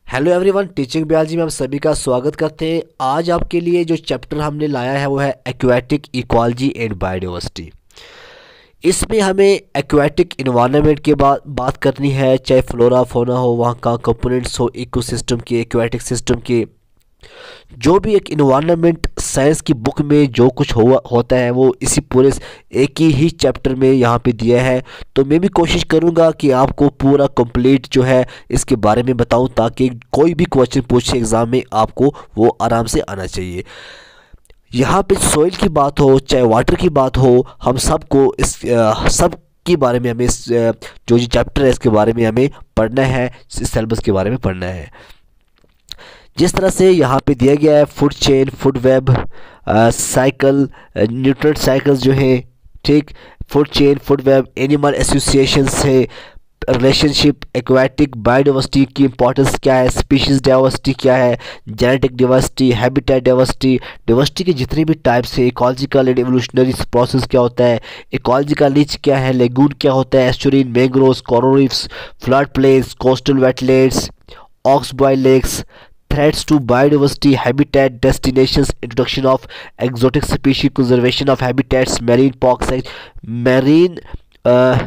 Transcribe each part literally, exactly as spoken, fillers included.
Hello everyone, teaching biology में आप सभी का स्वागत करते हैं। आज आपके लिए जो चैप्टर हमने लाया है वो है एक्वाटिक इकोलॉजी एंड बायोडाइवर्सिटी। इसमें हमें एक्वाटिक इन्वायरमेंट के बाद बात करनी है, चाहे फ्लोरा फोना हो, वहाँ का कंपोनेंट्स हो, इकोसिस्टम के, एक्वाटिक सिस्टम के, जो भी एक इन्वायरमेंट साइंस की बुक में जो कुछ हुआ होता है वो इसी पूरे एक ही ही चैप्टर में यहाँ पे दिया है। तो मैं भी कोशिश करूँगा कि आपको पूरा कंप्लीट जो है इसके बारे में बताऊँ, ताकि कोई भी क्वेश्चन पूछे एग्ज़ाम में आपको वो आराम से आना चाहिए। यहाँ पे सॉइल की बात हो चाहे वाटर की बात हो, हम सबको इस अ, सब के बारे में हमें इस अ, जो जो चैप्टर है इसके बारे में हमें पढ़ना है, इस सिलेबस के बारे में पढ़ना है। जिस तरह से यहाँ पे दिया गया है food chain, food web cycle, nutrient cycles जो है, ठीक, food chain, food web, animal associations है, रिलेशनशिप, एक्वाटिक बायोडाइवर्सिटी की इंपॉर्टेंस क्या है, स्पीशीज डाइवर्सिटी क्या है, genetic diversity, habitat diversity, diversity के जितने भी टाइप्स है, इकोलॉजिकल एंड एवोल्यूशनरी प्रोसेस क्या होता है, इकोलॉजिकल रीच क्या है, लेगून क्या होता है, estuarine, mangroves, coral reefs, flood plains, coastal wetlands, oxbow lakes, threats to biodiversity, habitat, destinations, introduction of exotic species, conservation of habitats, marine pox, marine uh,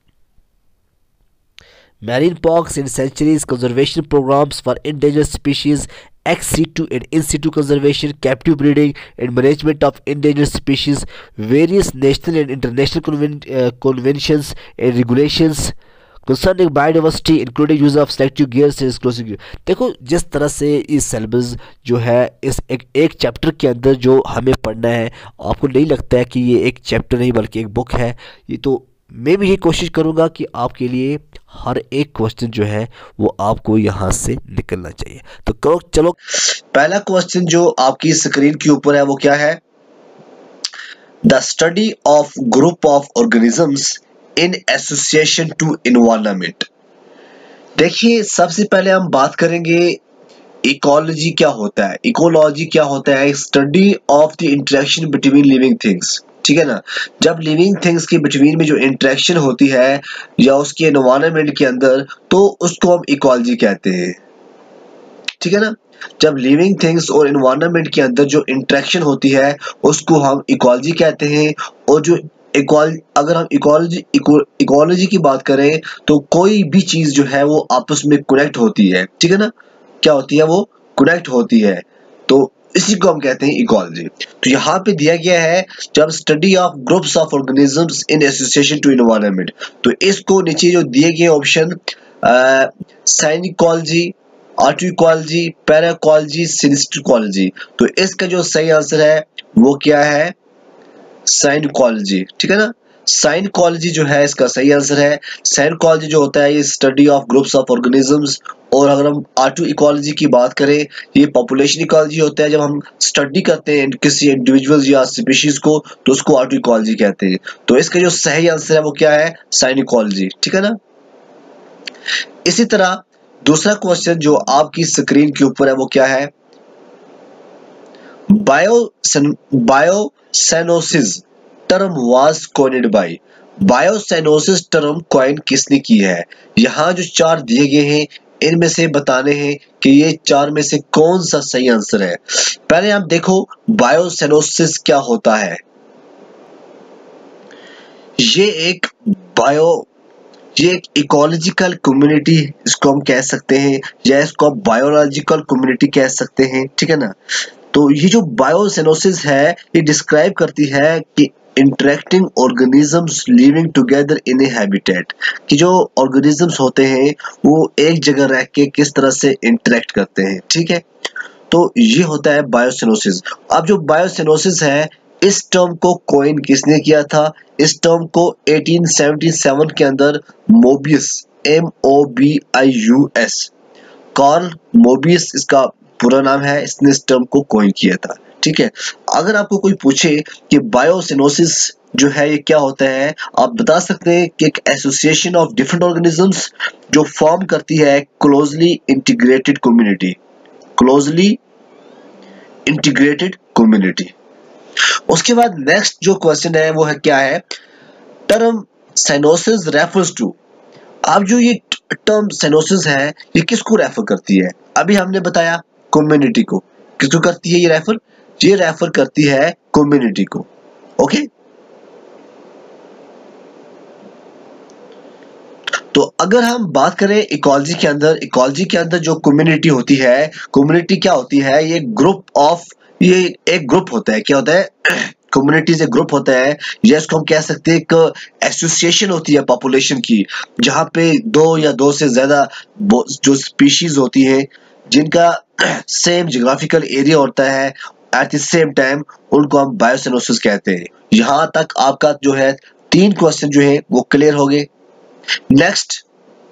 marine pox in sanctuaries, conservation programs for endangered species, ex situ and in situ conservation, captive breeding and management of endangered species, various national and international conven uh, conventions and regulations concerning biodiversity including use of selective gears and exclusive gear. देखो, जिस तरह से इस syllabus जो है इस एक एक चैप्टर के अंदर जो हमें पढ़ना है, आपको नहीं लगता है कि ये एक चैप्टर नहीं बल्कि एक बुक है? ये तो मैं भी ये कोशिश करूँगा कि आपके लिए हर एक क्वेश्चन जो है वो आपको यहाँ से निकलना चाहिए। तो करो, चलो पहला क्वेश्चन जो आपकी स्क्रीन के ऊपर है वो क्या है? The study of group of organisms in association to environment. देखिए, सबसे पहले हम बात करेंगे इकोलॉजी क्या होता है। इकोलॉजी क्या होता है? Study of the interaction between living things, ठीक है ना। जब लिविंग थिंग्स के बिटवीन में जो इंटरेक्शन होती है या उसके एनवायरनमेंट के अंदर, तो उसको हम इकोलॉजी कहते हैं, ठीक है ना। जब लिविंग थिंग्स और एनवायरनमेंट के अंदर जो इंटरेक्शन होती है उसको हम इकोलॉजी कहते हैं। और जो इक्वाल अगर हम इकोलॉजी इकोलॉजी की बात करें तो कोई भी चीज जो है वो आपस में कनेक्ट होती है, ठीक है ना। क्या होती है? वो कनेक्ट होती है, तो इसी को हम कहते हैं इकोलॉजी। तो यहाँ पे दिया गया है जब study of groups of organisms in association to environment, तो इसको नीचे जो दिए गए ऑप्शन साइनिकोलॉजी, ऑटोइकोलॉजी, पैराइकोलॉजी, सिनेस्टिकोलॉजी, तो इसका जो सही आंसर है वो क्या है? साइनिकोलॉजी, ठीक है ना। साइनिकोलॉजी जो है इसका सही आंसर है। साइनिकोलॉजी जो होता है ये study of groups of organisms. और अगर हम ऑटो इकोलॉजी की बात करें, ये पॉपुलेशन इकोलॉजी होता है। जब हम स्टडी करते हैं किसी इंडिविजुअल्स या स्पीशीज को तो उसको ऑटो इकोलॉजी कहते हैं। तो इसका जो सही आंसर है वो क्या है? साइनिकोलॉजी, ठीक है ना। इसी तरह दूसरा क्वेश्चन जो आपकी स्क्रीन के ऊपर है वो क्या है? Bio biocenosis term was coined by. Biocenosis term coin किसने की है? यहाँ जो चार दिए गए हैं इनमें से बताने हैं कि ये चार में से कौन सा सही आंसर है। पहले आप देखो बायोसेनोसिस क्या होता है। ये एक बायो ये एक इकोलॉजिकल कम्युनिटी इसको हम कह सकते हैं, या इसको आप बायोलॉजिकल कम्युनिटी कह सकते हैं, ठीक है ना। तो ये जो बायोसेनोसिस है ये डिस्क्राइब करती है कि interacting organisms living together in a habitat, कि जो ऑर्गेनिजम्स होते हैं वो एक जगह रह के किस तरह से इंटरेक्ट करते हैं, ठीक है। तो ये होता है बायोसेनोसिस। अब जो बायोसेनोसिस है इस टर्म को कॉइन किसने किया था? इस टर्म को अठारह सौ सतहत्तर के अंदर Mobius, M O B I U S, Karl Mobius इसका पूरा नाम है, इसने इस टर्म को कॉइन किया था, ठीक है। अगर आपको कोई पूछे कि बायोसेनोसिस जो है ये क्या होता है, आप बता सकते हैं कि एक एसोसिएशन ऑफ डिफरेंट ऑर्गेनिजम्स जो फॉर्म करती है closely integrated community, closely integrated community. उसके बाद नेक्स्ट जो क्वेश्चन है वो है क्या है? Term cenosis refers to. अब जो ये टर्म साइनोसिस है ये किसको रेफर करती है? अभी हमने बताया कम्युनिटी को। किसको करती है ये रेफर? ये रेफर करती है कम्युनिटी को। ओके, तो अगर हम बात करें इकोलॉजी के अंदर, इकोलॉजी के अंदर जो कम्युनिटी होती है, कम्युनिटी क्या होती है? ये ग्रुप ऑफ, ये एक ग्रुप होता है। क्या होता है? कम्युनिटी से ग्रुप होता है, या इसको हम कह सकते हैं एक एसोसिएशन होती है पॉपुलेशन की, जहां पे दो या दो से ज्यादा जो स्पीशीज होती है जिनका सेम जियोग्राफिकल एरिया होता है, एट द सेम टाइम उनको हम बायोसिनोसिस कहते हैं। यहां तक आपका जो है तीन क्वेश्चन जो है वो क्लियर हो गए। Next,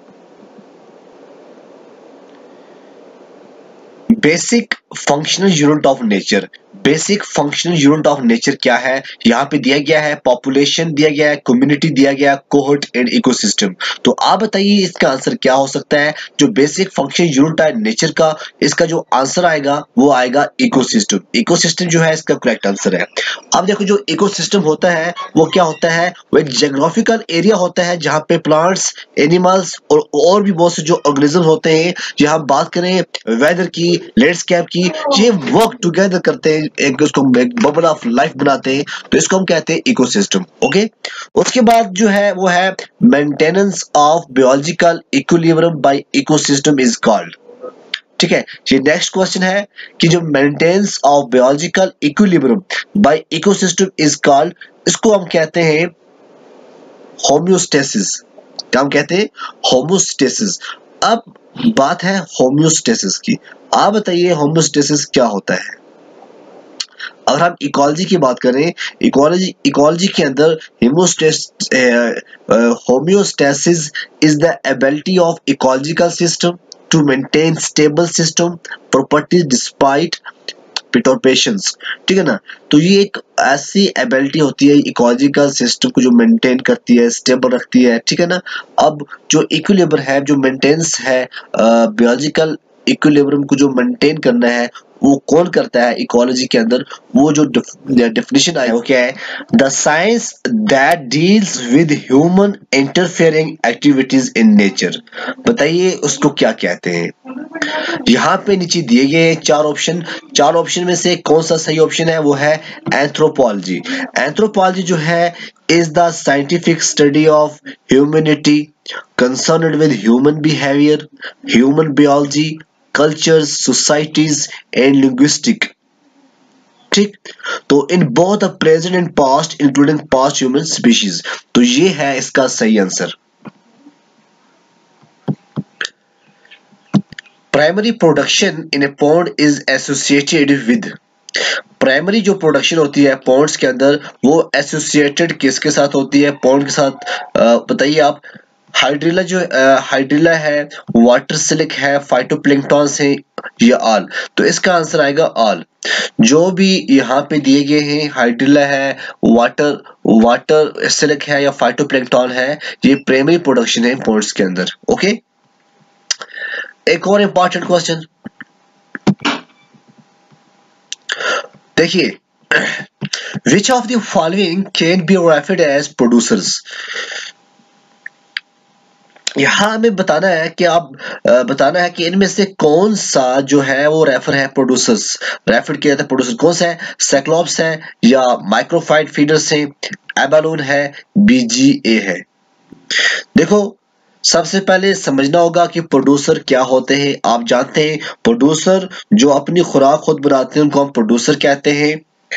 basic functional unit of nature. Basic functional unit of nature क्या है? यहाँ पे दिया गया है पॉपुलेशन, दिया गया है कम्युनिटी, दिया गया है कोहोर्ट एंड इकोसिस्टम। तो आप बताइए इसका आंसर क्या हो सकता है? जो बेसिक फंक्शनल यूनिट है नेचर का, इसका जो आंसर आएगा वो आएगा इकोसिस्टम। इकोसिस्टम जो है इसका करेक्ट आंसर है। अब देखो, जो इकोसिस्टम होता है वो क्या होता है? वो एक जियोग्राफिकल एरिया होता है जहाँ पे प्लांट्स, एनिमल्स और और भी बहुत से जो ऑर्गेनिज्म होते हैं, यहाँ बात करें वेदर की, लैंडस्केप की, ये वर्क टुगेदर करते हैं, एक उसको एक बबल ऑफ लाइफ बनाते हैं, तो इसको हम कहते हैं इकोसिस्टम। ओके, उसके बाद जो है वो है maintenance of biological equilibrium by ecosystem is called. ठीक है, ये नेक्स्ट क्वेश्चन है कि जो maintenance of biological equilibrium by ecosystem is called, इसको हम कहते हैं होम्योस्टेसिस। क्या हम कहते हैं? होम्योस्टेसिस। अब बात है होम्योस्टेसिस की। आप बताइए होम्योस्टेसिस क्या होता है? अगर हम इकोलॉजी की बात करें, इकोलॉजी इकोलॉजी के अंदर homeostasis is the ability of ecological system to maintain stable system properties despite perturbations। ठीक है ना? तो ये एक ऐसी एबिलिटी होती है इकोलॉजिकल सिस्टम को जो मेंटेन करती है, स्टेबल रखती है। ठीक है ना? अब जो इक्विलिब्रियम है, जो मेंटेनेंस है बायोलॉजिकल इक्विलिब्रियम को जो मेंटेन करना है, वो कौन करता है इकोलॉजी के अंदर? वो जो डेफिनेशन आया वो क्या है? The science that deals with human interfering activities in nature. बताइए उसको क्या कहते हैं? यहाँ पे नीचे दिए गए चार ऑप्शन, चार ऑप्शन में से कौन सा सही ऑप्शन है? वो है एंथ्रोपोलॉजी। एंथ्रोपोलॉजी जो है is the scientific study of humanity concerned with human behaviour, human biology, cultures, societies and linguistic. ठीक, तो in both present and past including past human species. तो ये है इसका सही answer. Primary production in a pond is associated with. Primary जो production होती है पॉन्ड्स के अंदर, वो एसोसिएटेड किसके साथ होती है? पॉन्ड के साथ। बताइए आप। हाइड्रिला जो हाइड्रिला है, वाटर सिलिक है, फाइटोप्लैंक्टन्स है, ये ऑल। तो इसका आंसर आएगा ऑल। जो भी यहाँ पे दिए गए हैं, हाइड्रिला है, वाटर वाटर सिलिक है या फाइटोप्लैंक्टन है, ये प्राइमरी प्रोडक्शन है पॉन्ड्स के अंदर। ओके, एक और इंपॉर्टेंट क्वेश्चन देखिए, which of the following can be referred as producers. यहां हमें बताना है कि आप बताना है कि इनमें से कौन सा जो है वो रेफर है प्रोड्यूसर्स, रेफर किया जाता है प्रोड्यूसर कौन सा है? साइक्लोप्स है, या माइक्रोफाइट फीडर्स है, एबालून है, बीजीए है। देखो, सबसे पहले समझना होगा कि प्रोड्यूसर क्या होते हैं। आप जानते हैं प्रोड्यूसर जो अपनी खुराक खुद बनाते हैं उनको हम प्रोड्यूसर कहते हैं।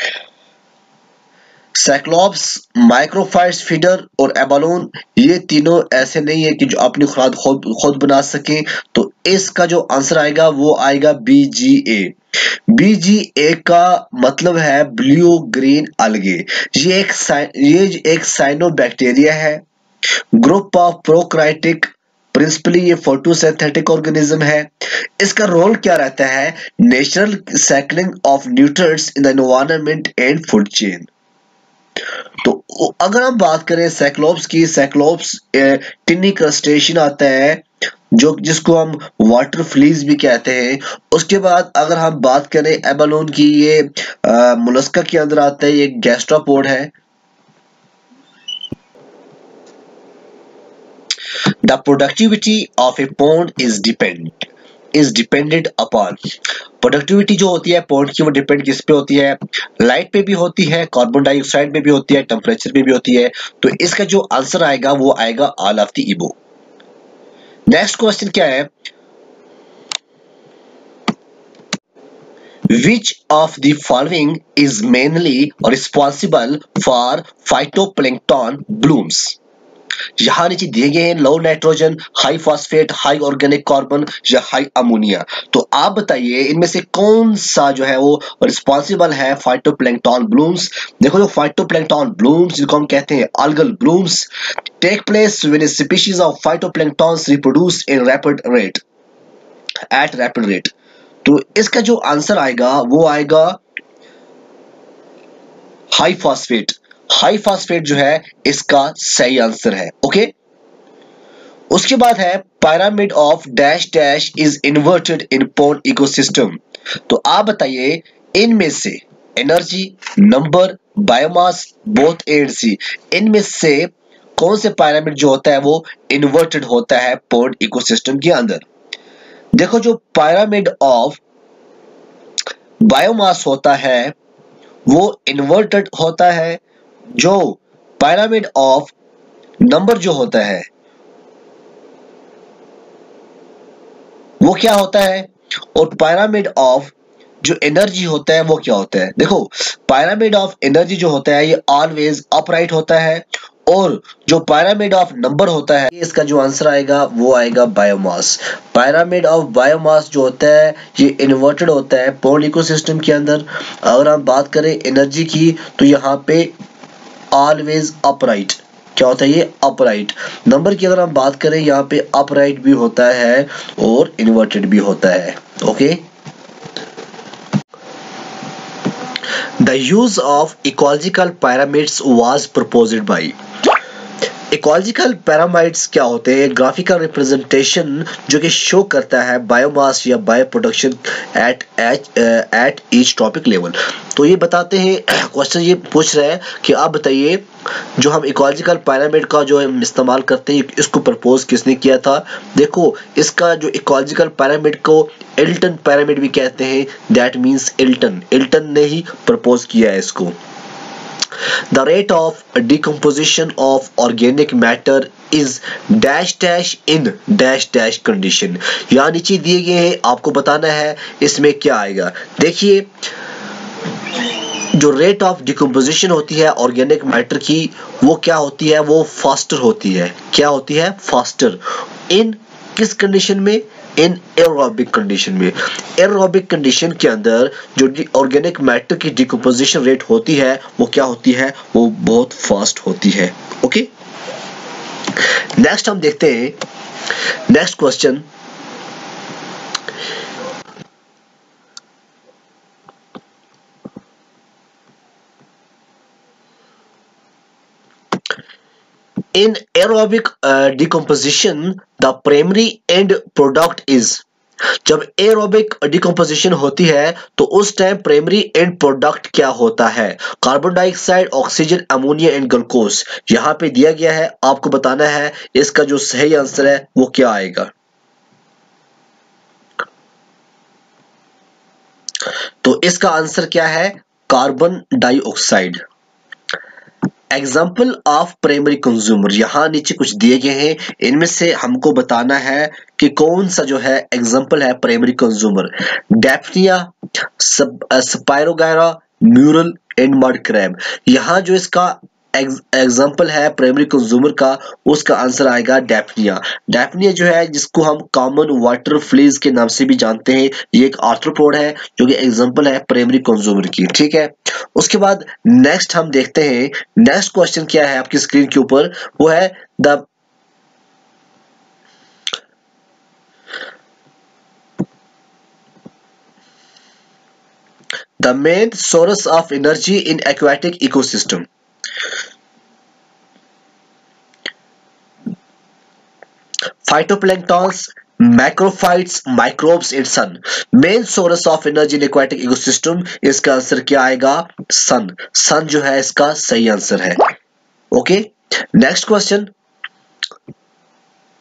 साइक्लोप्स, माइक्रोफाइट्स फीडर और एबालून, ये तीनों ऐसे नहीं है कि जो अपनी खुराक खुद खुद बना सके। तो इसका जो आंसर आएगा वो आएगा बीजीए। बीजीए का मतलब है ब्लू ग्रीन अलगे। ये एक ये एक साइनोबैक्टीरिया है, ग्रुप ऑफ प्रोकैरियोटिक, प्रिंसिपली ये फोटोसिंथेटिक ऑर्गेनिज्म है। इसका रोल क्या रहता है? Natural cycling of nutrients in the environment and food chain. तो अगर हम बात करें साइक्लोप्स की, साइक्लोप्स टिनी क्रस्टेशियन आता है जो जिसको हम वाटर फ्लीज भी कहते हैं। उसके बाद अगर हम बात करें एबालून की, ये मोलस्का के अंदर आता है, ये गैस्ट्रोपोड है। The productivity of a pond is depend is depended upon. Productivity जो होती है पॉन्ड की वो डिपेंड किस पे होती है? लाइट पे भी होती है, कार्बन डाइऑक्साइड पे भी होती है, टेम्परेचर पे भी होती है। तो इसका जो आंसर आएगा वो आएगा all of the above. Next question क्या है? Which of the following is mainly responsible for phytoplankton blooms? यहां नीचे दिए गए हैं low nitrogen, high phosphate, high organic carbon या हाई अमोनिया। तो आप बताइए इनमें से कौन सा जो है वो रिस्पॉन्सिबल है फाइटोप्लैंक्टन ब्लूम्स। देखो जो फाइटोप्लैंक्टन ब्लूम्स जिनको हम कहते हैं algal blooms take place when a species of phytoplanktons reproduce in rapid rate at rapid rate। तो इसका जो आंसर आएगा वो आएगा हाई फॉस्फेट। हाई फॉस्फेट जो है इसका सही आंसर है। ओके, उसके बाद है pyramid of dash dash is inverted in pond ecosystem। तो आप बताइए इनमें से energy, number, biomass, both A and C, इनमें से कौन से pyramid जो होता है वो इन्वर्टेड होता है pond ecosystem के अंदर? देखो जो pyramid of बायोमास होता है वो इन्वर्टेड होता है। जो pyramid ऑफ नंबर जो होता है वो क्या होता है, और pyramid ऑफ जो एनर्जी होता है वो क्या होता है? देखो pyramid ऑफ एनर्जी जो होता है ये ऑलवेज अपराइट होता है, और जो pyramid ऑफ नंबर होता है इसका जो आंसर आएगा वो आएगा बायोमास। pyramid ऑफ बायोमास जो होता है ये इन्वर्टेड होता है पॉन्ड इकोसिस्टम के अंदर। अगर हम बात करें एनर्जी की तो यहाँ पे ऑलवेज अपराइट क्या होता है, ये अपराइट। नंबर की अगर हम बात करें यहाँ पे अपराइट भी होता है और इन्वर्टेड भी होता है। Okay, the use of ecological pyramids was proposed by. Ecological pyramids क्या होते हैं? ग्राफिकल रिप्रेजेंटेशन जो कि शो करता है बायोमास या bio production at at each trophic level. तो ये बताते हैं, क्वेश्चन ये पूछ रहे हैं कि आप बताइए जो हम इकोलॉजिकल पिरामिड का जो हम इस्तेमाल करते हैं इसको प्रपोज किसने किया था? देखो इसका जो इकोलॉजिकल पिरामिड को इल्टन पिरामिड भी कहते हैं। दैट मीन्स इल्टन इल्टन ने ही प्रपोज किया है इसको। The rate of decomposition of organic matter is dash dash in dash dash condition। यहाँ नीचे दिए गए हैं, आपको बताना है इसमें क्या आएगा। देखिए जो रेट ऑफ डिकम्पोजिशन होती है ऑर्गेनिक मैटर की वो क्या होती है, वो फास्टर होती है। क्या होती है? फास्टर। इन किस कंडीशन में? इन एरोबिक कंडीशन में। एरोबिक कंडीशन के अंदर जो ऑर्गेनिक मैटर की डिकम्पोजिशन रेट होती है वो क्या होती है, वो बहुत फास्ट होती है। ओके, नेक्स्ट हम देखते हैं next question. In aerobic uh, decomposition, the primary end product is। जब एरोबिक डिकम्पोजिशन होती है तो उस टाइम प्राइमरी एंड प्रोडक्ट क्या होता है? Carbon dioxide, oxygen, ammonia and glucose. यहां पे दिया गया है, आपको बताना है इसका जो सही आंसर है वो क्या आएगा। तो इसका आंसर क्या है? Carbon dioxide. Example of primary consumer, यहां नीचे कुछ दिए गए हैं, इनमें से हमको बताना है कि कौन सा जो है एग्जाम्पल है primary consumer. Daphnia, spirogyra, murrel and mud crab. यहां जो इसका एग्जाम्पल है प्राइमरी कंज्यूमर का उसका आंसर आएगा डैफनिया। डैफनिया जो है जिसको हम कॉमन वाटर फ्लीज के नाम से भी जानते हैं, ये एक आर्थ्रोपोड है जो कि एग्जाम्पल है प्राइमरी कंज्यूमर की। ठीक है, उसके बाद नेक्स्ट हम देखते हैं नेक्स्ट क्वेश्चन क्या है आपकी स्क्रीन के ऊपर, वो है the the main source of energy in aquatic ecosystem. Phytoplanktons, macrophytes, microbes and sun। Main source of energy in aquatic ecosystem, इसका आंसर क्या आएगा? सन। सन जो है इसका सही आंसर है। Okay, next question.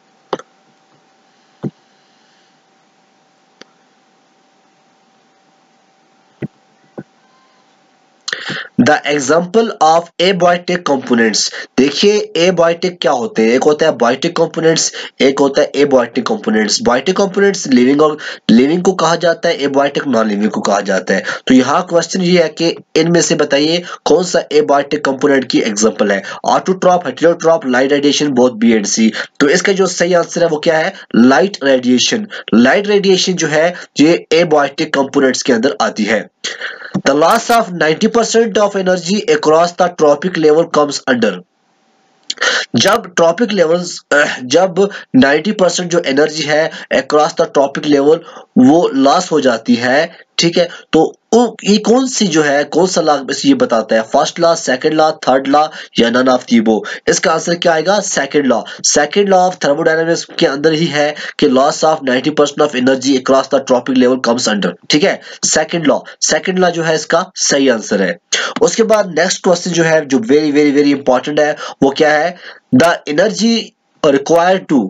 The example of abiotic components. देखिए abiotic क्या होते हैं, एक होता है बायोटिक कंपोनेंट्स, एक होता है abiotic components. Biotic components living और लिविंग को कहा जाता है, एबायोटिक नॉन लिविंग को कहा जाता है। तो यहाँ क्वेश्चन ये है कि इनमें से बताइए कौन सा एबायोटिक कंपोनेंट की एग्जाम्पल है। Autotroph, heterotroph, light radiation, both B and C. तो इसका जो सही आंसर है वो क्या है, लाइट रेडिएशन। लाइट रेडिएशन जो है ये एबायोटिक कंपोनेंट्स के अंदर आती है। The loss of ninety percent of energy across the tropic level comes under। जब ट्रॉपिक लेवल्स जब नब्बे परसेंट जो एनर्जी है अक्रॉस द ट्रॉपिक लेवल वो लॉस हो जाती है, ठीक है, तो ये कौन सी जो है कौन सा लॉ ये बताता है, first law, second law, third law या नन ऑफ दी अबव। इसका आंसर क्या आएगा, second law. Second law of thermodynamics के अंदर ही है कि लॉस ऑफ नब्बे percent of energy across the trophic level comes under, ठीक है, सेकंड लॉ। सेकंड लॉ जो है इसका सही आंसर है। उसके बाद नेक्स्ट क्वेश्चन जो है जो वेरी वेरी वेरी इंपॉर्टेंट है वो क्या है, the energy required to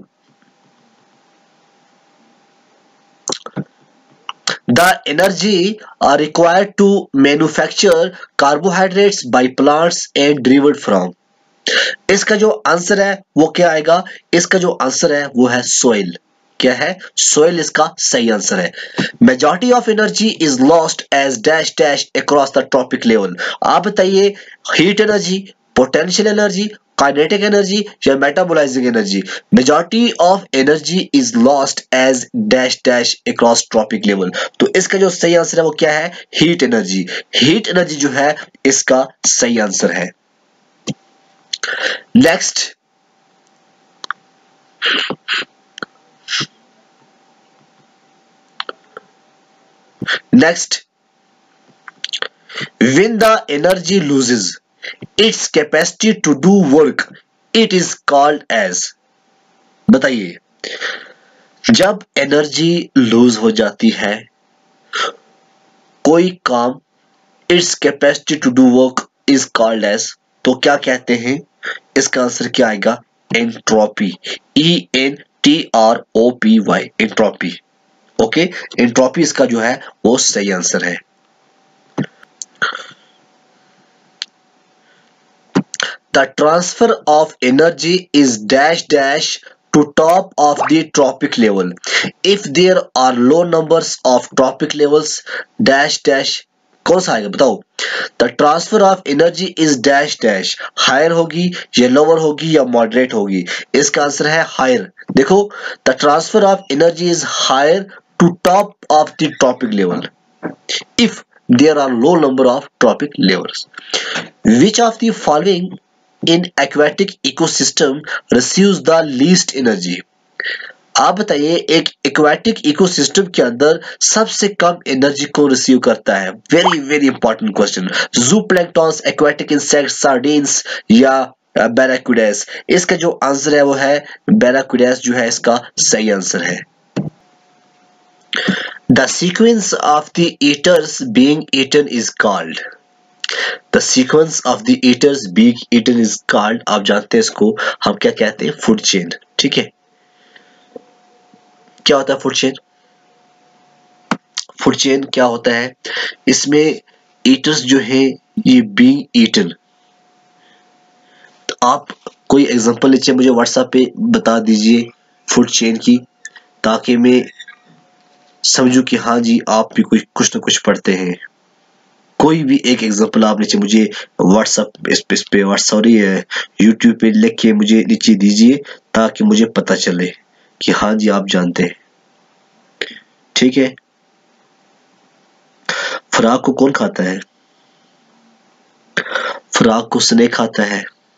The energy are required to manufacture carbohydrates by plants and derived from। इसका जो आंसर है वो क्या आएगा, इसका जो आंसर है वो है सोइल। क्या है, सोइल इसका सही आंसर है। Majority of energy is lost as dash dash across the trophic level. आप बताइए heat energy, potential energy, kinetic energy या metabolising energy. Majority of energy is lost as dash dash across trophic level. तो इसका जो सही answer है वो क्या है, हीट एनर्जी। हीट एनर्जी जो है इसका सही आंसर है। Next, next when the energy loses its capacity to do work it is called as। बताइए, जब एनर्जी लूज हो जाती है कोई काम, its capacity to do work is called as, तो क्या कहते हैं, इसका आंसर क्या आएगा, entropy. E N T R O P Y, entropy. Okay, entropy इसका जो है वो सही आंसर है। The transfer of energy is dash dash to top of the tropic level if there are low numbers of tropic levels dash dash। कौन सा आएगा बताओ, the transfer of energy is dash dash, higher होगी या lower होगी या moderate होगी। इसका आंसर है हायर। देखो, the transfer of energy is higher to top of the trophic level if there are low number of tropic levels। Which of the following in aquatic ecosystem receives the least energy। आप बताइए एक aquatic ecosystem के अंदर सबसे कम energy को receive करता है। Very very important question. Zooplanktons, aquatic insects, sardines या बैराक्यूडास। इसका जो आंसर है वो है बैराक्यूडास जो है इसका सही आंसर है। The sequence of the eaters being eaten is called। The sequence of the eaters being eaten is called, आप जानते हैं इसको हम क्या कहते हैं, फूड चेन। ठीक है, क्या होता है फूड चेन? फूड चेन क्या होता है, इसमें ईटर्स जो है ये बीइंग ईटन। तो आप कोई एग्जांपल लीजिए, मुझे व्हाट्सएप पे बता दीजिए फूड चेन की, ताकि मैं समझू कि हाँ जी आप भी कोई कुछ ना कुछ पढ़ते हैं। कोई भी एक एग्जांपल आप नीचे मुझे व्हाट्सएप इस पे, पे सॉरी यूट्यूब पे लिख के मुझे नीचे दीजिए, ताकि मुझे पता चले कि हाँ जी आप जानते हैं। ठीक है, फ्रॉग को कौन खाता है? फ्रॉग को स्नेक खाता है।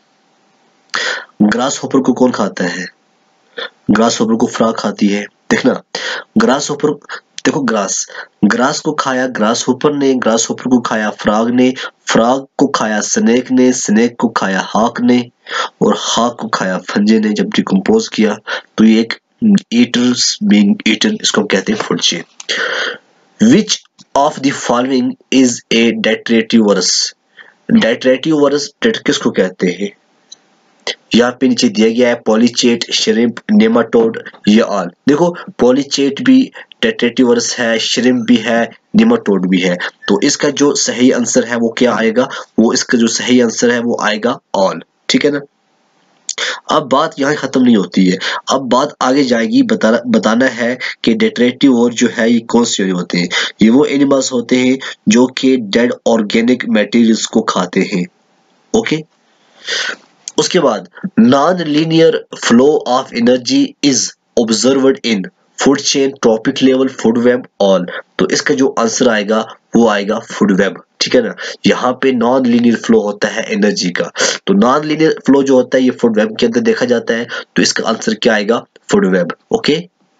ग्रास होपर को कौन खाता है? ग्रास होपर को फ्रॉग खाती है। देखना, ग्रास होपर, देखो ग्रास ग्रास को खाया ग्रास होपर ने, ग्रास होपर को खाया फ्रॉग ने, फ्रॉग को खाया स्नेक ने, स्नेक को खाया हॉक ने, और हॉक को खाया फंजे ने। जब डिकम्पोज किया तो ये एक ईटर्स बीइंग ईटन, इसको हम कहते हैं food chain. Which of the following is a detritivore? Detritivore किसको कहते हैं? यहाँ पे नीचे दिया गया है पॉलीचेट, श्रिम्प, नेमाटोड या ऑल। देखो पॉलीचेट भी टेट्रेटिवर्स है, श्रिम्प भी है, निमाटोड भी है। तो इसका जो सही आंसर है वो क्या आएगा, वो इसका जो सही आंसर है वो आएगा ऑल। ठीक है ना। अब बात यहाँ खत्म नहीं होती है, अब बात आगे जाएगी, बताना बताना है कि डेट्रेटिवर जो है ये कौन से होते हैं। ये वो एनिमल्स होते हैं जो कि डेड ऑर्गेनिक मटेरियल्स को खाते हैं। ओके। उसके बाद non linear flow of energy is observed in food chain, trophic level, food web, all. तो इसका जो आंसर आएगा वो आएगा फूड वेब। ठीक है ना। यहाँ पे नॉन लीनियर फ्लो होता है एनर्जी का, तो नॉन लीनियर फ्लो जो होता है ये फूड वेब के अंदर देखा जाता है। तो इसका आंसर क्या आएगा, food web. Okay.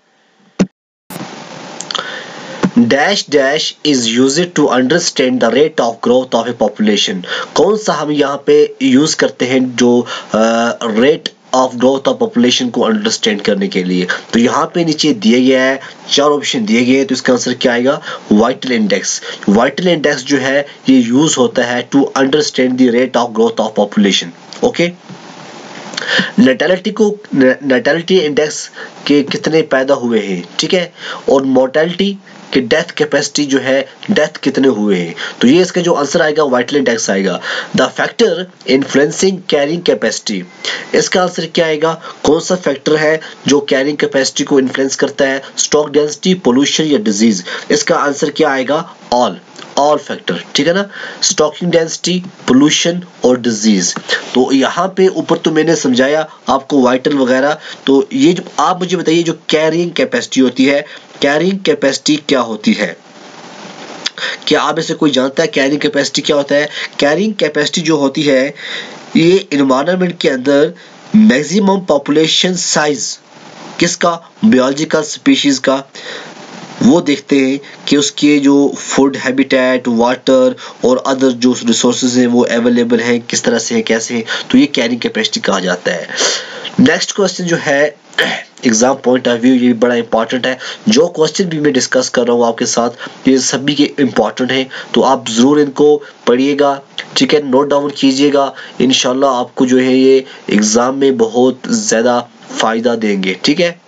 Dash dash is use to understand the rate of growth of a population. कौन सा हम यहाँ पे यूज करते हैं जो rate of growth of population को अंडरस्टैंड करने के लिए। तो यहाँ पे नीचे दिए गया है, चार ऑप्शन दिए गए हैं, तो इसका आंसर क्या आएगा, वाइटल इंडेक्स। वाइटल इंडेक्स जो है ये यूज होता है to understand the rate of growth of population. Okay. Natality को नेटेलिटी इंडेक्स के कितने पैदा हुए हैं, ठीक है, और मोर्टेलिटी कि डेथ कैपेसिटी जो है डेथ कितने हुए हैं। तो ये इसका जो आंसर आएगा वाइटल इंडेक्स आएगा। The factor influencing carrying capacity, इसका आंसर क्या आएगा, कौन सा फैक्टर है जो कैरिंग कैपेसिटी को इन्फ्लुएंस करता है, स्टॉक डेंसिटी, पोल्यूशन या डिजीज। इसका आंसर क्या आएगा, ऑल ऑल फैक्टर। ठीक है ना, स्टॉकिंग डेंसिटी, पोल्यूशन और डिजीज। तो यहाँ पे ऊपर तो मैंने समझाया आपको वाइटल वगैरह। तो ये जो आप मुझे बताइए जो कैरिंग कैपेसिटी होती है, कैरिंग कैपेसिटी क्या होती है, क्या आप इसे कोई जानता है कैरिंग कैपेसिटी क्या होता है। कैरिंग कैपेसिटी जो होती है ये एनवायरनमेंट के अंदर मैक्सिमम पॉपुलेशन साइज किसका, बायोलॉजिकल स्पीशीज का, वो देखते हैं कि उसके जो फूड हैबिटेट, वाटर और अदर जो रिसोर्सेज हैं वो अवेलेबल हैं, किस तरह से है, कैसे है। तो ये कैरिंग कैपेसिटी कहा जाता है। नेक्स्ट क्वेश्चन जो है एग्जाम पॉइंट ऑफ व्यू, ये बड़ा इंपॉर्टेंट है। जो क्वेश्चन भी मैं डिस्कस कर रहा हूँ आपके साथ ये सभी के इंपॉर्टेंट हैं, तो आप जरूर इनको पढ़िएगा, ठीक है, नोट डाउन कीजिएगा। इंशाल्लाह आपको जो है ये एग्जाम में बहुत ज्यादा फायदा देंगे। ठीक है।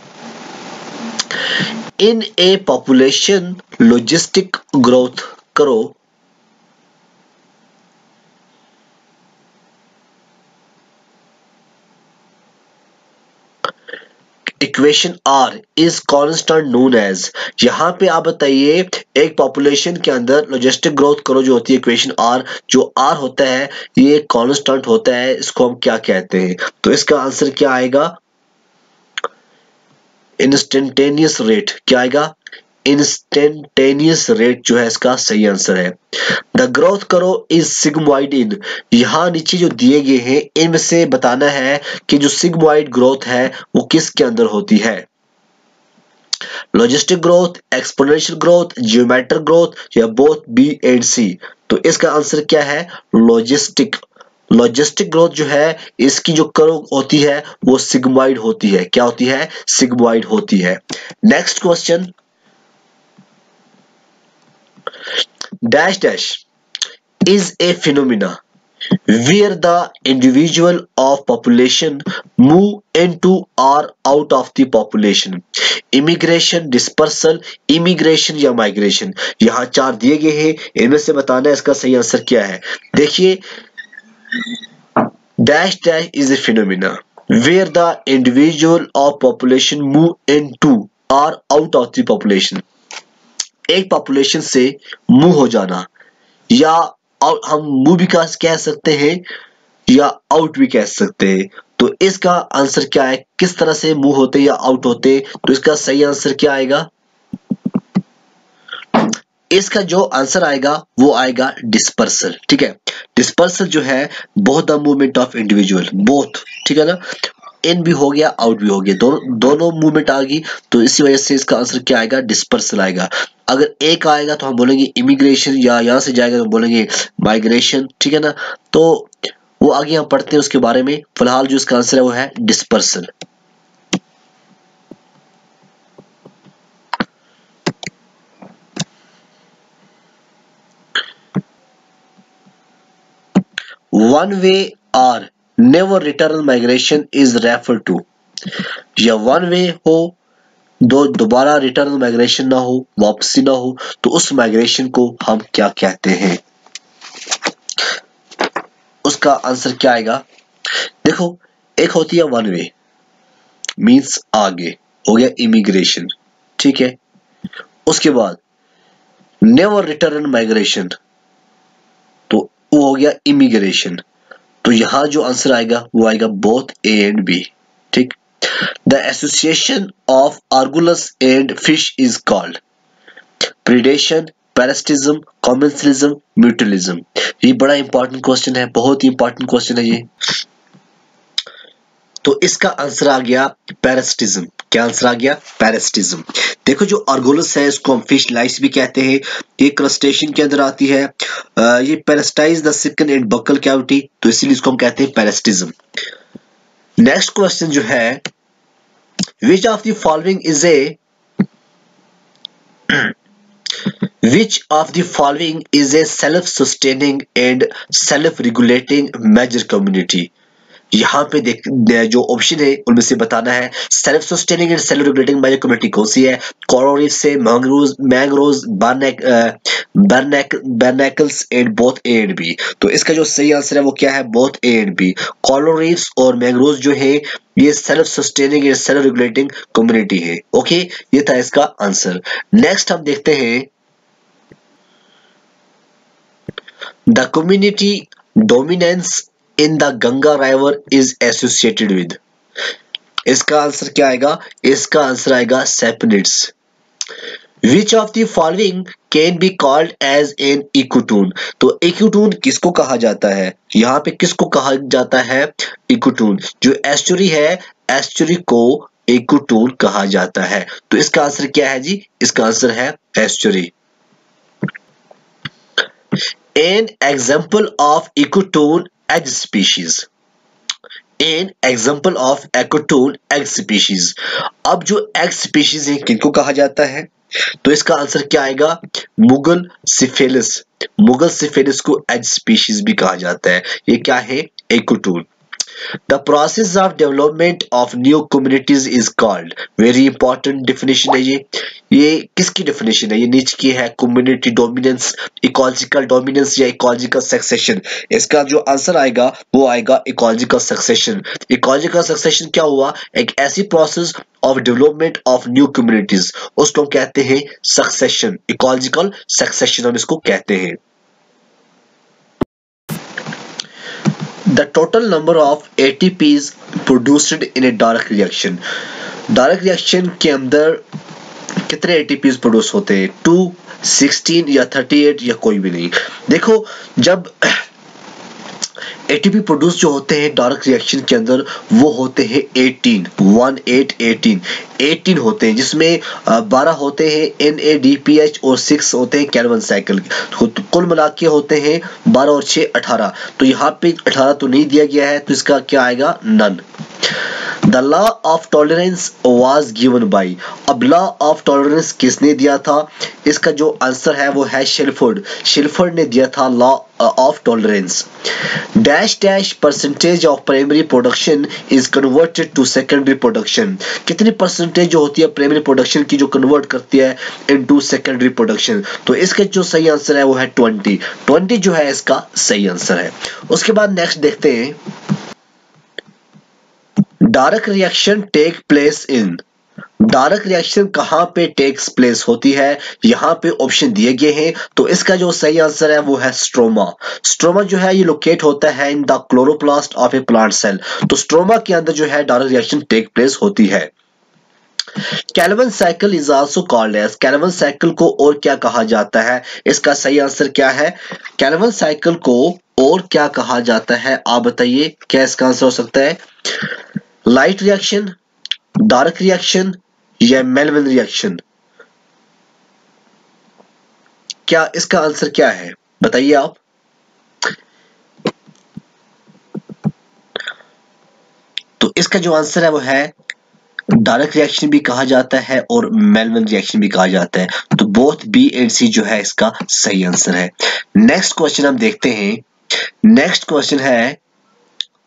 In a population logistic growth curve, equation r is constant known as. यहाँ पे आप बताइए एक पॉपुलेशन के अंदर लॉजिस्टिक ग्रोथ करो जो होती है इक्वेशन आर, जो आर होता है ये कांस्टेंट होता है, इसको हम क्या कहते हैं। तो इसका आंसर क्या आएगा, इंस्टेंटेनियस रेट। क्या आएगा, इंस्टेंटेनियस रेट जो है इसका सही आंसर है। The growth curve is sigmoid in, यहाँ नीचे जो दिए गए हैं इनमें से बताना है कि जो सिग्मोइड ग्रोथ है वो किसके अंदर होती है, logistic growth, exponential growth, geometric growth या बोथ बी एंड सी। तो इसका आंसर क्या है, लॉजिस्टिक। लॉजिस्टिक ग्रोथ जो है इसकी जो कर्व होती है वो सिग्मोइड होती है। क्या होती है, सिग्मोइड होती है। Next question, dash dash is a phenomena where the individual of population move into or out of the population, immigration, dispersal, immigration या migration। यहाँ चार दिए गए हैं, इनमें से बताना है इसका सही आंसर क्या है। देखिए dash dash is a phenomena where the individual of population move into or out of the population, एक पॉपुलेशन से मूव हो जाना, या और हम मूव भी कह सकते हैं या आउट भी कह सकते हैं। तो इसका आंसर क्या है, किस तरह से मूव होते या आउट होते। तो इसका सही आंसर क्या आएगा, इसका जो आंसर आएगा वो आएगा डिस्पर्सल। ठीक है, डिस्पर्सल जो है both the movement of individual, both, ठीक है ना, इन भी हो गया आउट भी हो गया, दोनों दोनों मूवमेंट आ गई। तो इसी वजह से इसका आंसर क्या आएगा, डिस्पर्सल आएगा। अगर एक आएगा तो हम बोलेंगे इमिग्रेशन, या यहां से जाएगा तो बोलेंगे माइग्रेशन। ठीक है ना, तो वो आगे हम पढ़ते हैं उसके बारे में। फिलहाल जो इसका आंसर है वो है डिस्पर्सल। वन वे और never return migration is refer to, या वन वे हो दो दोबारा रिटर्न माइग्रेशन ना हो, वापसी ना हो, तो उस माइग्रेशन को हम क्या कहते हैं? उसका आंसर क्या आएगा? देखो, एक होती है वन वे, मींस आगे हो गया इमिग्रेशन, ठीक है। उसके बाद नेवर रिटर्न माइग्रेशन, तो वो हो गया इमिग्रेशन। तो यहां जो आंसर आएगा वो आएगा बोथ ए एंड बी, ठीक। The association of argulus and fish is called predation, parasitism, commensalism, mutualism. ये बड़ा इंपॉर्टेंट क्वेश्चन है, बहुत ही इंपॉर्टेंट क्वेश्चन है ये। तो इसका आंसर आ गया पैरासिटिज्म। क्या आंसर आ गया? पैरासिटिज्म। देखो, जो आर्गोलस है इसको हम फिश लाइस भी कहते हैं, ये क्रस्टेशियन के अंदर आती है। आ, ये parasitise the skin and buccal cavity, तो इसीलिए इसको हम कहते हैं पैरासिटिज्म। नेक्स्ट क्वेश्चन जो है, which of the following is a Which of the following is a self-sustaining and self-regulating major community? यहाँ पे देख जो ऑप्शन है उनमें से बताना है self sustaining and self regulating bio community कौन सी है? कोरल रीफ से mangroves mangroves barnacle barnacle barnacles and both A and B. तो इसका जो सही आंसर है वो क्या है? Both A and B. Coral reefs और मैंग्रोव्स जो है ये self sustaining and self regulating community है। ओके, ये था इसका आंसर। नेक्स्ट हम देखते हैं the community dominance in the Ganga river is associated with. इसका आंसर क्या आएगा? इसका आंसर आएगा cyprinids. Which of the following can be called as an ecotone. तो इकोटून किसको कहा जाता है? यहाँ पे किसको कहा जाता है? इकोटून। जो एस्चुरी है, एस्चुरी को इकोटून कहा जाता है। तो इसका आंसर क्या है जी? इसका आंसर है estuary. An example of ecotone egg species. An example of ecotone egg species. अब जो egg species है किनको कहा जाता है? तो इसका आंसर क्या आएगा? Mugil cephalus. मुगल सिफेलिस को एग स्पीशीज भी कहा जाता है। ये क्या है? इकोटून। The process of development of new communities is called, very important definition है ये। ये किसकी definition है? ये नीचे की है, community dominance, ecological dominance या ecological succession। इसका जो आंसर आएगा वो आएगा ecological succession। ecological succession क्या हुआ? एक ऐसी process of development of new communities, उसको हम कहते हैं succession, ecological succession हम इसको कहते हैं। The total number of A T Ps produced in a direct reaction. Direct reaction के अंदर कितने A T Ps प्रोड्यूस होते हैं? टू, सिक्सटीन या थर्टी एट या कोई भी नहीं। देखो, जब A T P प्रोड्यूस जो होते हैं डायरेक्ट रिएक्शन के अंदर वो होते हैं eighteen, one eight eighteen, eighteen होते हैं, जिसमें बारह होते हैं N A D P H और सिक्स होते हैं कैल्विन साइकिल। कुल मिला के होते हैं बारह और छह अठारह। तो यहाँ पे अठारह तो नहीं दिया गया है, तो इसका क्या आएगा? None. The law of tolerance was given by. अब law of tolerance किसने दिया था? इसका जो आंसर है वो है शेल्फोर्ड। शेल्फोर्ड ने दिया था law of tolerance. Dash dash percentage of primary production is converted to secondary production. कितनी परसेंटेज जो होती है प्राइमरी प्रोडक्शन की जो कन्वर्ट करती है इनटू सेकेंडरी प्रोडक्शन? तो इसका जो सही आंसर है वो है ट्वेंटी। ट्वेंटी जो है इसका सही आंसर है। उसके बाद नेक्स्ट देखते हैं, direct reaction take place in. Direct reaction कहां पे टेक्स प्लेस होती है? यहां पे ऑप्शन दिए गए हैं, तो इसका जो सही आंसर है वो है स्ट्रोमा। स्ट्रोमा जो है ये लोकेट होता है in the chloroplast of a plant cell. तो स्ट्रोमा के अंदर जो है डायरेक्ट रिएक्शन टेक प्लेस होती है। Calvin cycle is also called as. Calvin cycle को और क्या कहा जाता है? इसका सही आंसर क्या है? कैल्विन साइकिल को और क्या कहा जाता है? आप बताइए, क्या इसका आंसर हो सकता है? लाइट रिएक्शन, डार्क रिएक्शन या मेलविन रिएक्शन? क्या इसका आंसर क्या है? बताइए आप। तो इसका जो आंसर है वो है डायरेक्ट रिएक्शन भी कहा जाता है और मेलविन रिएक्शन भी कहा जाता है। तो बोथ बी एंड सी जो है इसका सही आंसर है। नेक्स्ट क्वेश्चन हम देखते हैं। नेक्स्ट क्वेश्चन है,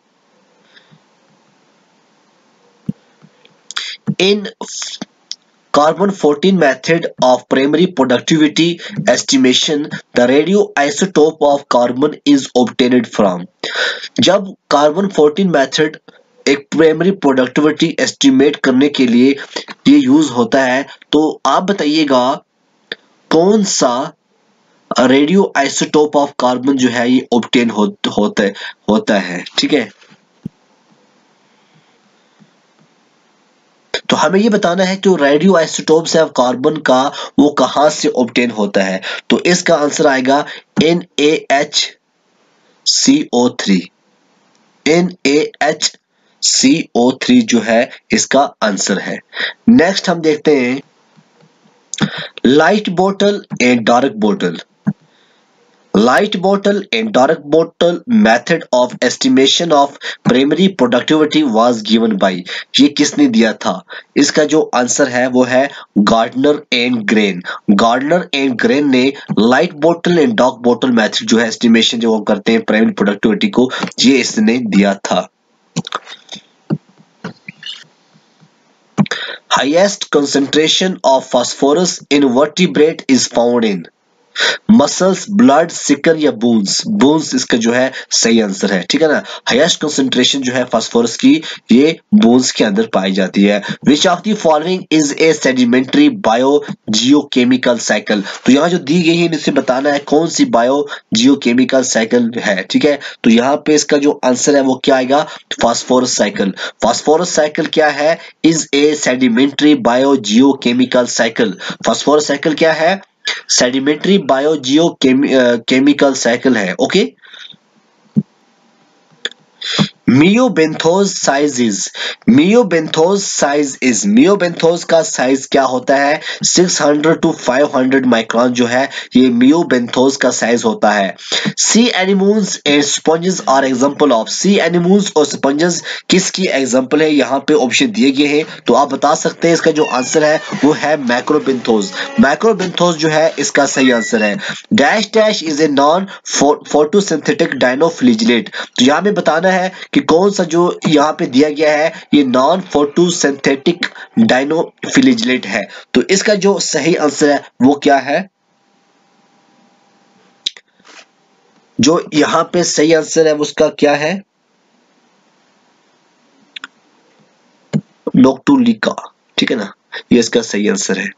in carbon fourteen method of primary productivity estimation, the radioisotope of carbon is obtained from। जब कार्बन फोर्टीन मेथड एक प्राइमरी प्रोडक्टिविटी एस्टिमेट करने के लिए ये यूज होता है, तो आप बताइएगा कौन सा रेडियो आइसोटोप ऑफ कार्बन जो है ये ऑब्टेन हो, होता है होता है ठीक है। तो हमें ये बताना है कि रेडियो आइसोटोप्स ऑफ कार्बन का वो कहां से ऑब्टेन होता है। तो इसका आंसर आएगा N A H C O three. N A H C O three जो है इसका आंसर है। नेक्स्ट हम देखते हैं light bottle and dark bottle. Light bottle and dark bottle method of estimation of primary productivity was given by, ये किसने दिया था? इसका जो आंसर है वो है Gardner and Gran. Gardner and Gran ने light bottle and dark bottle method जो है एस्टिमेशन जो हम करते हैं प्राइमरी प्रोडक्टिविटी को, ये इसने दिया था। Highest concentration of phosphorus in vertebrate is found in muscles, blood, sickle या बोन्स। बोन्स इसका जो है सही आंसर है ठीक है ना। हाईएस्ट कंसंट्रेशन जो है फास्फोरस की ये बोन्स के अंदर पाई जाती है। Which of the following is a sedimentary biogeochemical cycle. तो यहाँ जो दी गई है इनसे बताना है कौन सी बायो जियोकेमिकल साइकिल है ठीक है। तो यहाँ पे इसका जो आंसर है वो क्या आएगा? Phosphorus cycle. फास्फोरस साइकिल क्या है? Is a sedimentary biogeochemical cycle. Phosphorus cycle क्या है? सेडिमेंट्री बायोजियो केमिकल साइकिल है। Okay. Meiobenthos size is meiobenthos size is meiobenthos का साइज क्या होता है? Six hundred to five hundred micron जो है ये मियोबेंथोज का साइज होता है। Sea anemones and sponges are example of. Sea anemones और स्पंजेस किसकी एग्जांपल है? यहाँ पे ऑप्शन दिए गए हैं तो आप बता सकते हैं इसका जो आंसर है वो है मैक्रोबेंथोज। मैक्रोबेंथोज जो है इसका सही आंसर है। Dash dash is a non photosynthetic dinoflagellate. तो यहाँ पे बताना है कि कौन सा जो यहाँ पे दिया गया है ये नॉन फोटोसिंथेटिक डायनोफ्लिजिलेट है। तो इसका जो सही आंसर है वो क्या है? जो यहाँ पे सही आंसर है उसका क्या है? नोक्टुलिका ठीक है ना, ये इसका सही आंसर है।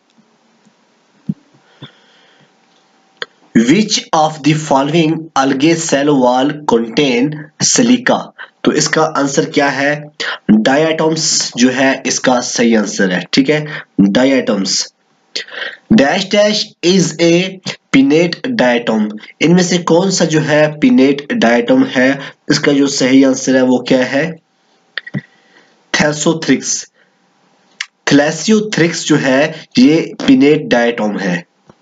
Which of the following algae cell wall contain silica? तो इसका आंसर क्या है? डायटम्स जो है इसका सही आंसर है ठीक है। Diatoms. Dash dash is a pinnate diatom. इनमें से कौन सा जो है पिनेट डायटम है? इसका जो सही आंसर है वो क्या है? थैसोथ्रिक्स। थैलेसियोथ्रिक्स जो है ये पिनेट डायटम है।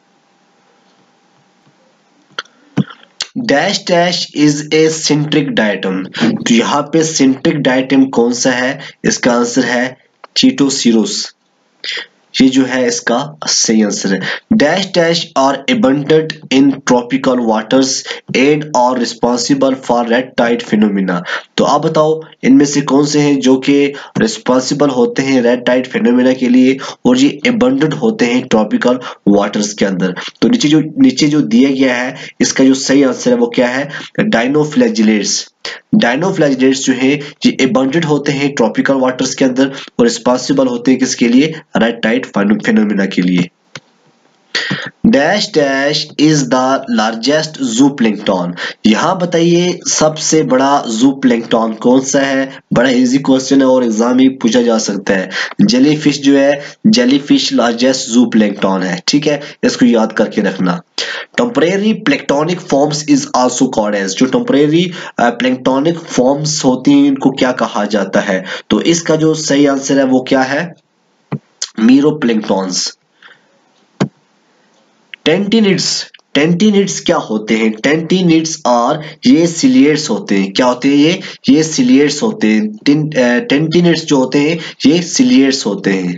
Dash dash is a centric diatom. तो यहाँ पे सिंट्रिक डायटम कौन सा है? इसका आंसर है चीटोसिरोस। ये जो है इसका सही आंसर है। Dash dash are abundant in tropical waters and are responsible for red tide phenomena. तो आप बताओ इनमें से कौन से हैं जो कि रिस्पॉन्सिबल होते हैं रेड टाइड फिनोमिना के लिए और ये अबंडेंट होते हैं ट्रॉपिकल वाटर्स के अंदर। तो नीचे जो नीचे जो दिया गया है इसका जो सही आंसर है वो क्या है? डायनोफ्लैजिलेट्स। डायनोफ्लैजिलेट्स जो है ये अबंडेंट होते हैं ट्रॉपिकल वाटर्स के अंदर और रिस्पॉन्सिबल होते हैं किसके लिए? रेड टाइड फिनोमिना के लिए। Dash dash is the largest zooplankton. यहां बताइए सबसे बड़ा जू प्लैंक्टन कौन सा है? बड़ा इजी क्वेश्चन है और एग्जाम में पूछा जा सकता है। जेलीफिश जो है जेलीफिश लार्जेस्ट जू प्लैंक्टन है ठीक है, इसको याद करके रखना। Temporary planktonic forms is also called as. जो टेम्परेरी प्लैंक्टोनिक फॉर्म्स होती हैं इनको क्या कहा जाता है? तो इसका जो सही आंसर है वो क्या है? मीरोप्लैंक्टन्स। टेंटिनिड्स। टेंटिनिड्स क्या होते हैं? टेंटिनिड्स आर ये सिलिएट्स होते हैं। क्या होते हैं ये? ये सिलिएट्स होते हैं। टेंटिनिड्स जो होते हैं ये सिलिएट्स होते हैं।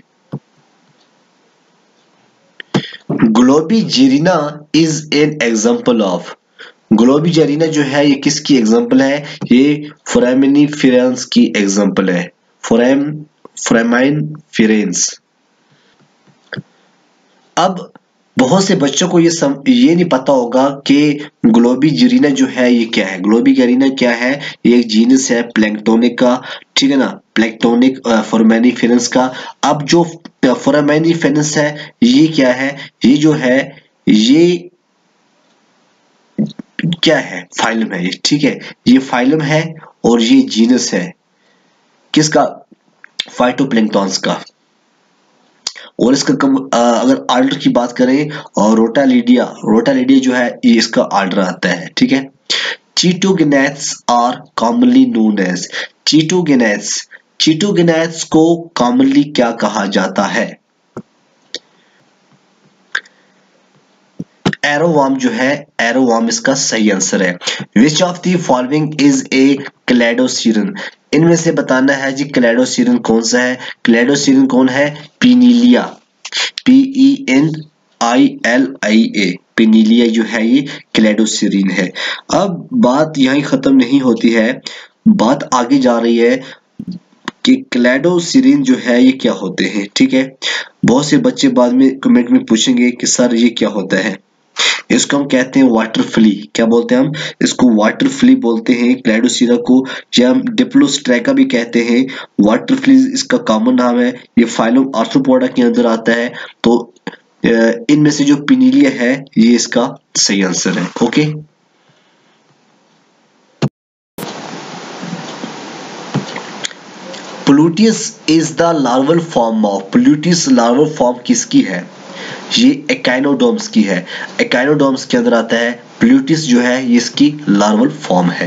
Globigerina is an example of. Globigerina जो है ये किसकी एग्जांपल है? ये फोरामिनिफेरेंस की एग्जांपल है। Foram foraminiferans. अब बहुत से बच्चों को ये सम, ये नहीं पता होगा कि ग्लोबिगिरिना जो है ये क्या है। ग्लोबिगिरिना क्या है? ये एक जीनस है प्लैंक्टोनिक का, ठीक है ना, प्लैंक्टोनिक फोरामेनिफेरस का। अब जो फोरामेनिफेरस है ये क्या है? ये जो है ये क्या है? फाइलम है ये, ठीक है, ये फाइलम है और ये जीनस है किसका? फाइटोप्लैंक्टॉन्स का। और इसका कम, आ, अगर ऑर्डर की बात करें और रोटालिडिया, रोटालिडिया जो है ये इसका ऑर्डर आता है, ठीक है। Chaetognaths are commonly known as, chaetognaths, chaetognaths को कॉमनली क्या कहा जाता है? एरोवार्म जो है, एरोवार्म इसका सही आंसर है। Which of the following is a cladoceran, इनमें से बताना है जी क्लैडोसिरन कौन सा है। क्लैडोसिरन कौन है? Penilia, P E N I L I A, Penilia जो है ये क्लैडोसिरन है। अब बात यहीं खत्म नहीं होती है, बात आगे जा रही है कि क्लैडोसिरन जो है ये क्या होते हैं, ठीक है। बहुत से बच्चे बाद में कमेंट में पूछेंगे कि सर ये क्या होता है। इसको हम कहते हैं वाटर फ्ली। क्या बोलते हैं हम? इसको वाटर फ्ली बोलते हैं क्लैडोसिरा को, या हम डिप्लोस्ट्रैका भी कहते हैं। वाटर फ्ली इसका कॉमन नाम है। ये फाइलम आर्थ्रोपोडा के अंदर आता है। तो इनमें से जो पिनीलिया है ये इसका सही आंसर है। Okay, pluteus is the larval form of, pluteus larval form किसकी है? ये एकाइनोडोम्स की है। एकाइनोडोम्स के अंदर आता है। प्लूटियस जो है ये इसकी लार्वल फॉर्म है।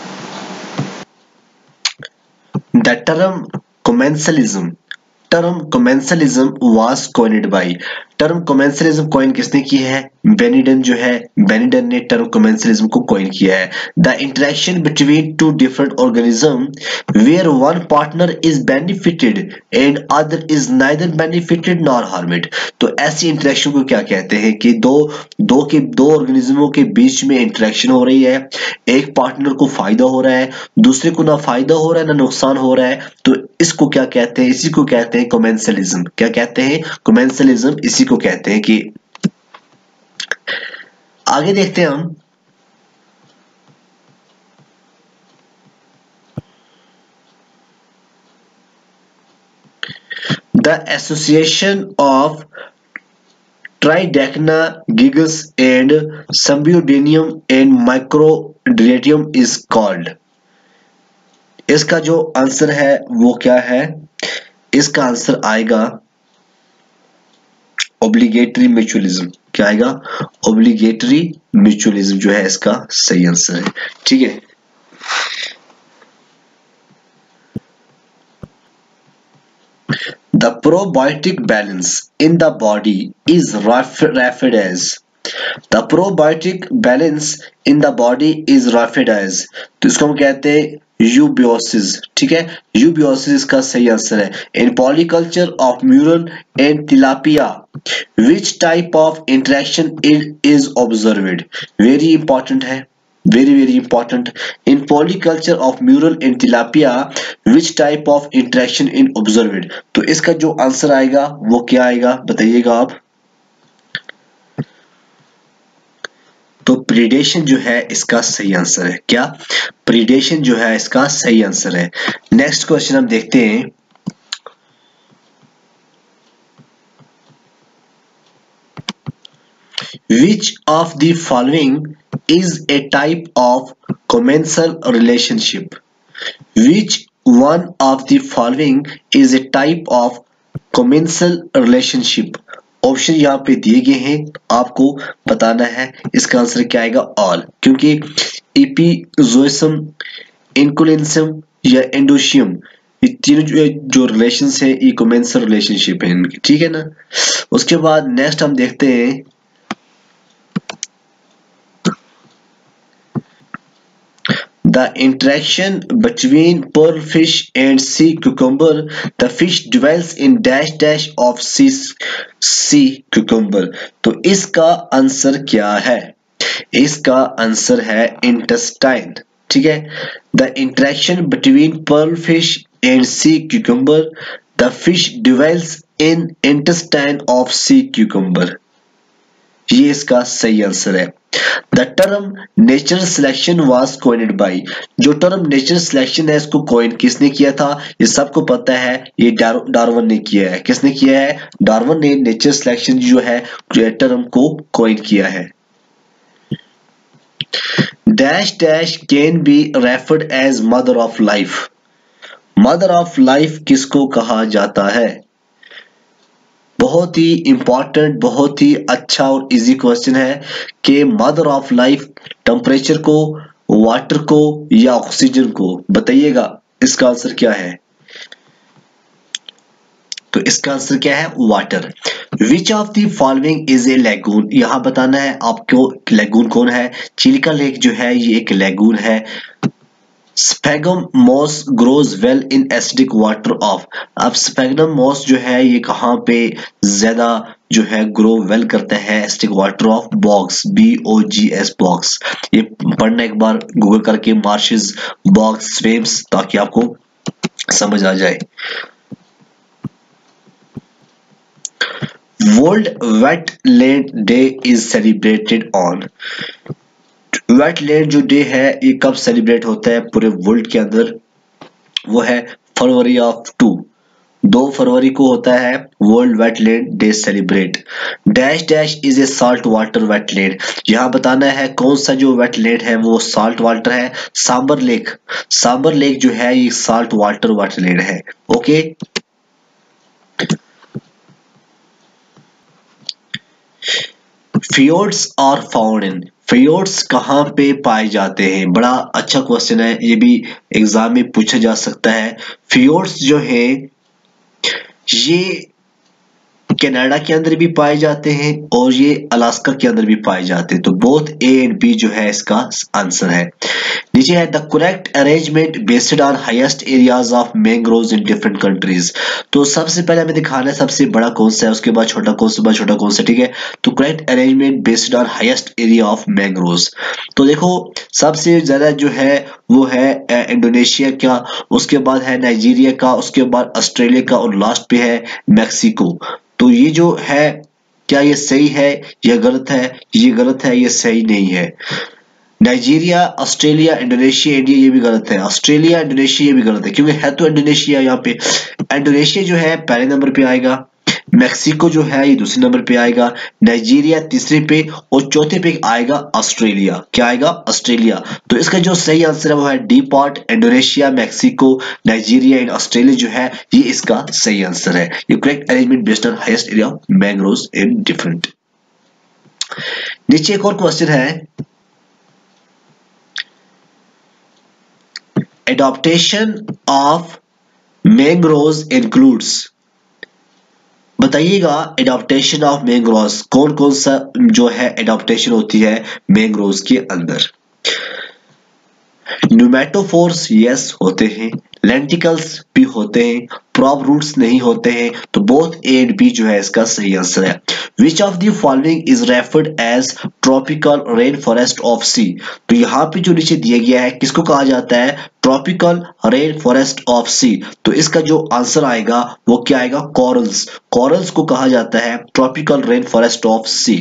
The term commensalism, term commensalism was coined by, term commensalism coin किसने की है? बेनिडन जो है, बेनिडन ने टर्म कोमेंसलिज्म को कॉइन किया है। The interaction between two different organism where one partner is benefited and other is neither benefited nor harmed. तो ऐसी इंटरेक्शन को क्या कहते हैं कि दो दो के दो ऑर्गेनिज्मों के बीच में इंटरेक्शन हो रही है, एक पार्टनर को फायदा हो रहा है, दूसरे को ना फायदा हो रहा है ना नुकसान हो रहा है, तो इसको क्या कहते हैं? इसी को कहते हैं कोमेंसलिज्म। क्या कहते हैं? कोमेंसलिज्म इसी को कहते हैं। कि आगे देखते हैं हम, the association of Tridacna gigas and Symbiodinium and Microdetium is called. इसका जो आंसर है वो क्या है? इसका आंसर आएगा ऑब्लिगेटरी म्यूचुअलिज्म। क्या आएगा? ऑब्लिगेटरी म्यूचुअलिज्म जो है इसका सही आंसर है, ठीक है। The probiotic balance in the body is referred as, the probiotic balance in the body is referred as, तो इसको हम कहते हैं यूबियोसिस, ठीक है। यूबियोसिस इसका सही आंसर है। In polyculture of mrigal and tilapia which type of interaction is observed, very important है, very very important. In polyculture of mural and tilapia which type of interaction in observed, तो इसका जो आंसर आएगा वो क्या आएगा बताइएगा आप। तो प्रीडेशन जो है इसका सही आंसर है। क्या? प्रीडेशन जो है इसका सही आंसर है। नेक्स्ट क्वेश्चन हम देखते हैं, which of the following is a type of commensal relationship, which one of the following is a type of commensal relationship। Option यहाँ पे दिए गए हैं, आपको बताना है। इसका आंसर क्या आएगा? ऑल, क्योंकि एपिजोइसम, इंकुलेंसम या एंडोशियम, ये तीनों जो, जो रिलेशन है ये commensal रिलेशनशिप है इनकी, ठीक है ना। उसके बाद नेक्स्ट हम देखते हैं, the interaction between pearlfish and sea cucumber, the fish dwells in dash dash of sea sea cucumber। तो इसका आंसर क्या है? इसका आंसर है इंटेस्टाइन, ठीक है। the interaction between pearlfish and sea cucumber, the fish dwells in intestine of sea cucumber. ये इसका सही आंसर है। The term natural selection was coined by, जो टर्म नेचुरल सिलेक्शन है इसको कॉइन किसने किया था? ये सबको पता है, ये डार्विन ने किया है। किसने किया है? डार्विन ने नेचुरल सिलेक्शन जो है टर्म को कॉइन किया है। Dash dash can be referred as mother of life. Mother of life किसको कहा जाता है? बहुत ही इंपॉर्टेंट, बहुत ही अच्छा और इजी क्वेश्चन है कि मदर ऑफ लाइफ टेम्परेचर को, वाटर को या ऑक्सीजन को? बताइएगा इसका आंसर क्या है? तो इसका आंसर क्या है? Water. Which of the following is a lagoon. यहां बताना है आपको लेगून कौन है। चिलिका लेक जो है ये एक लेगून है। Sphagnum moss grows well in acidic water of. अब स्पैगम मॉस जो है ये कहाँ पे ज्यादा जो है ग्रो वेल करता है? Acidic water of bogs, B O G S bogs. ये पढ़ना एक बार गूगल करके, मार्शेस, बॉक्स, स्वेम्स, ताकि आपको समझ आ जाए। World wetland day is celebrated on. Wetland जो डे है ये कब सेलिब्रेट होता है पूरे वर्ल्ड के अंदर? वो है फरवरी ऑफ टू दो फरवरी को होता है world wetland day celebrate. Dash dash is a salt water wetland. यहां बताना है कौन सा जो वेटलैंड है वो साल्ट वाटर है। सांबर लेक, सांबर लेक जो है ये साल्ट वाटर वेटलैंड है। Okay, fjords are found in. Fjords कहां पे पाए जाते हैं? बड़ा अच्छा क्वेश्चन है, ये भी एग्जाम में पूछा जा सकता है। फियोर्ड्स जो है ये कनाडा के अंदर भी पाए जाते हैं और ये अलास्का के अंदर भी पाए जाते हैं। तो बोथ ए एंड बी जो है इसका आंसर है। नीचे है the correct arrangement based on highest areas of mangroves in different countries. तो सबसे पहले हमें दिखाना है सबसे बड़ा कौन सा है, उसके बाद छोटा कौन सा, छोटा कौन सा, ठीक है। तो correct arrangement based on highest area of mangroves. तो देखो सबसे ज्यादा जो है वो है इंडोनेशिया का, उसके बाद है नाइजीरिया का, उसके बाद ऑस्ट्रेलिया का और लास्ट पे है मैक्सिको। तो ये जो है क्या ये सही है या गलत है? ये गलत है, ये सही नहीं है। नाइजीरिया, ऑस्ट्रेलिया, इंडोनेशिया, इंडिया ये भी गलत है। ऑस्ट्रेलिया, इंडोनेशिया ये भी गलत है क्योंकि है तो इंडोनेशिया यहाँ पे। इंडोनेशिया जो है पहले नंबर पे आएगा, मैक्सिको जो है ये दूसरे नंबर पे आएगा, नाइजीरिया तीसरे पे और चौथे पे आएगा ऑस्ट्रेलिया। क्या आएगा? ऑस्ट्रेलिया। तो इसका जो सही आंसर है वो है D part, Indonesia, Mexico, Nigeria and Australia जो है ये इसका सही आंसर है। ये correct arrangement based on highest area of mangroves in different. नीचे एक और क्वेश्चन है, एडॉप्टेशन ऑफ मैंग्रोव्स इंक्लूड्स। बताइएगा एडॉप्टेशन ऑफ मैंग्रोव्स कौन कौन सा जो है एडॉप्टेशन होती है मैंग्रोव्स के अंदर? न्यूमेटोफोर्स यस होते हैं, लेंटिकल्स भी होते हैं, प्रॉप रूट्स नहीं होते हैं। तो बोथ ए एंड बी जो है इसका सही आंसर है। Which of the following is referred as tropical rain forest of sea. तो यहाँ पे जो नीचे दिया गया है किसको कहा जाता है? Tropical rain forest of sea. तो इसका जो आंसर आएगा वो क्या आएगा? कॉरल्स। कॉरल्स को कहा जाता है tropical rain forest of sea.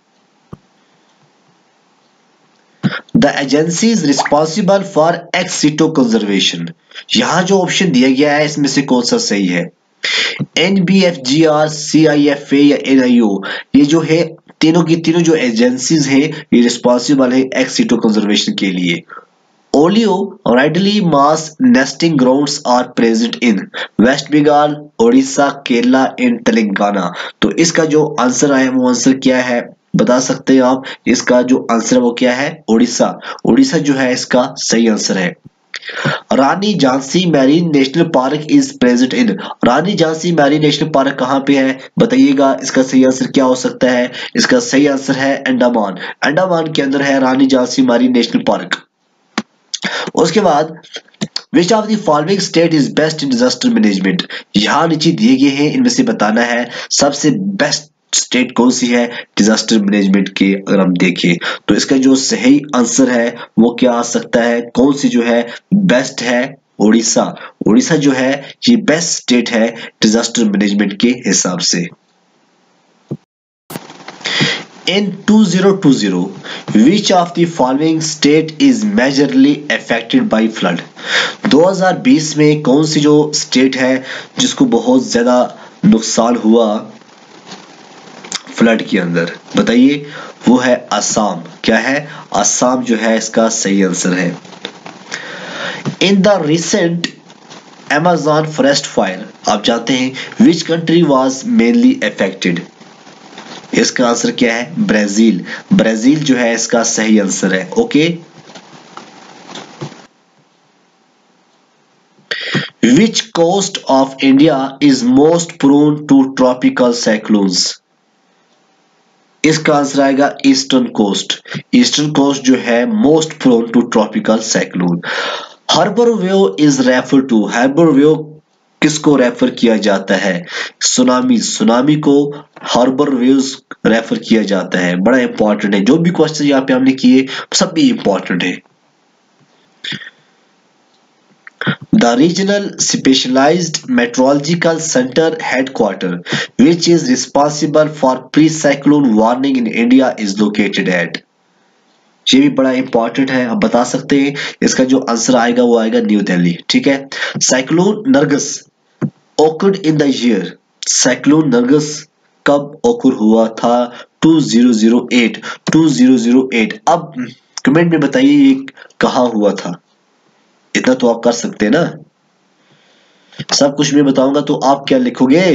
The agency is responsible for ex situ conservation. यहां जो ऑप्शन दिया गया है इसमें से कौन सा सही है? N B F G R, C I F A या एन आई ओ। ये जो है तीनों की तीनों जो एजेंसीज है ये रिस्पॉन्सिबल है एक्स सिटो कंजर्वेशन के लिए। Olive ridley mass nesting grounds are present in West Bengal, Odisha, Kerala and Telangana. तो इसका जो आंसर आया वो आंसर क्या है बता सकते हैं आप? इसका जो आंसर वो क्या है? ओडिशा। ओडिशा जो है इसका सही आंसर है। Rani Jhansi marine national park is present in. Rani Jhansi marine national park कहां पे है बताइएगा? इसका सही आंसर क्या हो सकता है? इसका सही आंसर है अंडमान। अंडमान के अंदर है Rani Jhansi marine national park. उसके बाद which of the following state is best in disaster management. यहां नीचे दिए गए हैं इनमें से बताना है सबसे बेस्ट स्टेट कौन सी है डिजास्टर मैनेजमेंट के। अगर हम देखें तो इसका जो सही आंसर है वो क्या आ सकता है? कौन सी जो है बेस्ट है उड़ीसा। उड़ीसा जो है ये बेस्ट स्टेट है डिजास्टर मैनेजमेंट के हिसाब से। In twenty twenty, which of the following state is majorly affected by flood? दो हज़ार बीस में कौन सी जो स्टेट है जिसको बहुत ज्यादा नुकसान हुआ फ्लड के अंदर, बताइए। वो है असम। क्या है? असम जो है इसका सही आंसर है। In the recent Amazon forest fire, आप जानते हैं which country was mainly affected? इसका आंसर क्या है? ब्राजील। ब्राजील जो है इसका सही आंसर है। Okay. Which coast of India is most prone to tropical cyclones? इसका आंसर आएगा ईस्टर्न कोस्ट। ईस्टर्न कोस्ट जो है most prone to tropical cyclone. Harbour wave is refer to, harbour wave किसको रेफर किया जाता है? सुनामी। सुनामी को harbour waves refer किया जाता है। बड़ा इंपॉर्टेंट है, जो भी क्वेश्चन यहाँ पे हमने किए सब भी इंपॉर्टेंट है। The regional specialized meteorological center headquarter which is responsible for pre-cyclone warning in India is located at? ये भी बड़ा इंपॉर्टेंट है, आप बता सकते हैं। इसका जो आंसर आएगा वो आएगा न्यू दिल्ली। ठीक है। Cyclone Nargis occurred in the year, cyclone Nargis कब ओकर हुआ था? Two thousand eight. Two thousand eight. अब कमेंट में बताइए ये कहाँ हुआ था। इतना तो आप कर सकते हैं ना। सब कुछ मैं बताऊंगा तो आप क्या लिखोगे?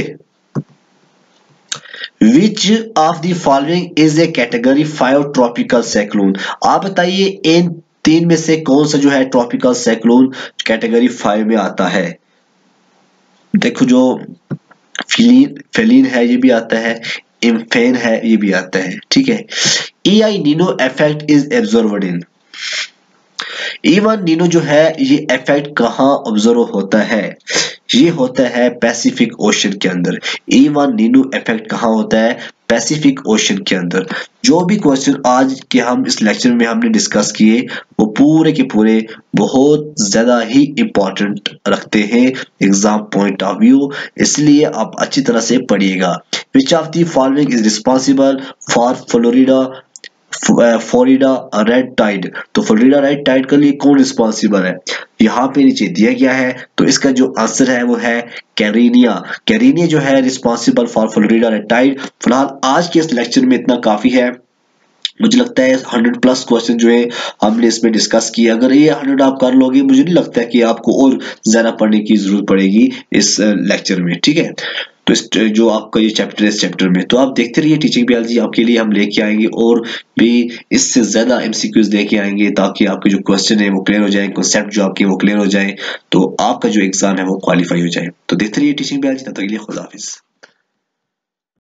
Which of the following is a category five tropical cyclone? आप बताइए इन तीन में से कौन सा जो है ट्रॉपिकल साइक्लोन कैटेगरी फाइव में आता है? देखो जो फेलिन फेलिन है ये भी आता है, इम्फेन है ये भी आता है। ठीक है। El Nino effect is observed in, El Nino जो है ये इफेक्ट कहाँ ऑब्जर्व होता है? ये होता है पैसिफिक ओशन के अंदर। इवन नीनो इफेक्ट कहाँ होता है? पैसिफिक ओशन के अंदर। जो भी क्वेश्चन आज के हम इस लेक्चर में हमने डिस्कस किए वो पूरे के पूरे बहुत ज्यादा ही इंपॉर्टेंट रखते हैं एग्जाम पॉइंट ऑफ व्यू, इसलिए आप अच्छी तरह से पढ़िएगा। Which of the following is responsible for Florida Florida red tide? तो फ्लोरिडा रेड टाइड के लिए कौन रिस्पॉन्सिबल है? यहाँ पे नीचे दिया गया है, तो इसका जो आंसर है वो है कैरिनिया। कैरिनिया जो है responsible for Florida red tide. फिलहाल आज के इस लेक्चर में इतना काफी है। मुझे लगता है हंड्रेड प्लस क्वेश्चन जो है हमने इसमें डिस्कस किए। अगर ये हंड्रेड आप कर लोगे मुझे नहीं लगता है कि आपको और ज्यादा पढ़ने की जरूरत पड़ेगी इस लेक्चर में। ठीक है। तो इस जो आपका ये चैप्टर है इस चैप्टर में तो आप देखते रहिए टीचिंग बायोलॉजी, आपके लिए हम लेके आएंगे और भी इससे ज्यादा एमसीक्यूज लेके आएंगे ताकि आपके जो क्वेश्चन है वो क्लियर हो जाए, कॉन्सेप्ट जो आपके वो क्लियर हो जाए, तो आपका जो एग्जाम है वो क्वालिफाई हो जाए। तो देखते रहिए टीचिंग बायोलॉजी। तब तक के लिए खुदा हाफिज।